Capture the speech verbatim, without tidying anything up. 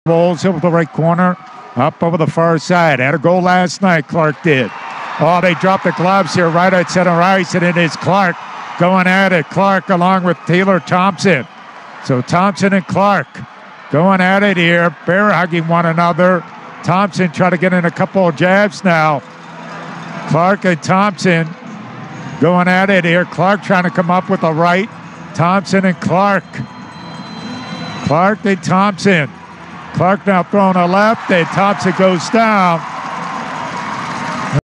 Rolls over the right corner, up over the far side. Had a goal last night, Clarke did. Oh, they dropped the gloves here right at center ice, and it is Clarke going at it. Clarke along with Tayler Thompson. So Thompson and Clarke going at it here, bear hugging one another. Thompson trying to get in a couple of jabs now. Clarke and Thompson going at it here. Clarke trying to come up with a right. Thompson and Clarke. Clarke and Thompson. Clarke now throwing a left, and Thompson goes down.